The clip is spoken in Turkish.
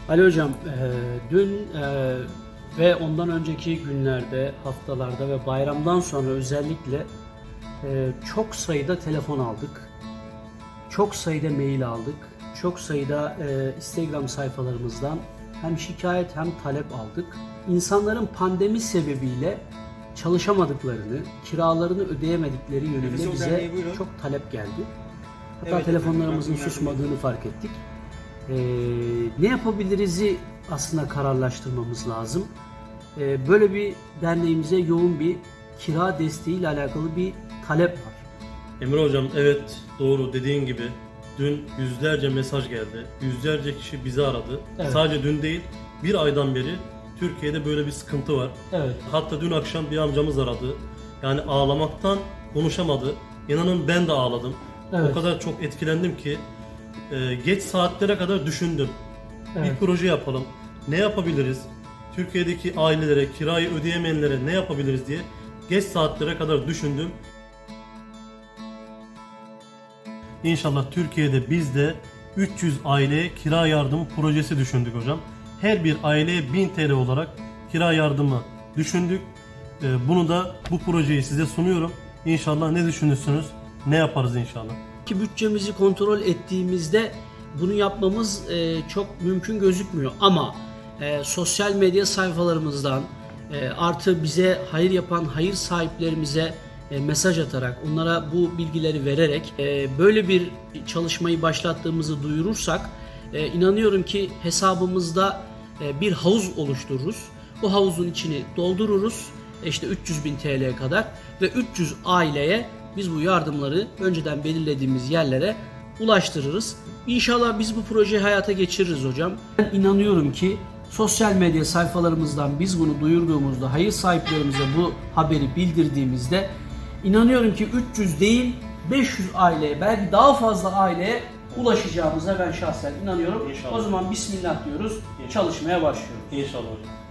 Ali Hocam, dün ve ondan önceki günlerde, haftalarda ve bayramdan sonra özellikle çok sayıda telefon aldık. Çok sayıda mail aldık. Çok sayıda Instagram sayfalarımızdan hem şikayet hem talep aldık. İnsanların pandemi sebebiyle çalışamadıklarını, kiralarını ödeyemedikleri yönünde bize çok talep geldi. Hatta evet, telefonlarımızın susmadığını fark ettik. Ne yapabiliriz'i aslında kararlaştırmamız lazım. Böyle bir derneğimize yoğun bir kira desteği ile alakalı bir talep var. Emre Hocam, evet, doğru, dediğin gibi dün yüzlerce mesaj geldi. Yüzlerce kişi bizi aradı. Evet. Sadece dün değil, bir aydan beri Türkiye'de böyle bir sıkıntı var. Evet. Hatta dün akşam bir amcamız aradı. Yani ağlamaktan konuşamadı. İnanın ben de ağladım. Evet. O kadar çok etkilendim ki geç saatlere kadar düşündüm. Evet. Bir proje yapalım. Ne yapabiliriz? Türkiye'deki ailelere, kirayı ödeyemeyenlere ne yapabiliriz diye geç saatlere kadar düşündüm. İnşallah Türkiye'de biz de 300 aileye kira yardımı projesi düşündük hocam. Her bir aileye 1000 TL olarak kira yardımı düşündük. Bunu da, bu projeyi size sunuyorum. İnşallah ne düşünürsünüz, ne yaparız inşallah. Ki bütçemizi kontrol ettiğimizde bunu yapmamız çok mümkün gözükmüyor. Ama sosyal medya sayfalarımızdan artı bize hayır yapan hayır sahiplerimize mesaj atarak, onlara bu bilgileri vererek böyle bir çalışmayı başlattığımızı duyurursak inanıyorum ki hesabımızda bir havuz oluştururuz. Bu havuzun içini doldururuz. İşte 300.000 TL'ye kadar ve 300 aileye biz bu yardımları önceden belirlediğimiz yerlere ulaştırırız. İnşallah biz bu projeyi hayata geçiririz hocam. Ben inanıyorum ki sosyal medya sayfalarımızdan biz bunu duyurduğumuzda, hayır sahiplerimize bu haberi bildirdiğimizde inanıyorum ki 300 değil 500 aileye, belki daha fazla aileye ulaşacağımıza ben şahsen inanıyorum. İnşallah. O zaman Bismillah diyoruz, İnşallah. Çalışmaya başlıyoruz. İnşallah hocam.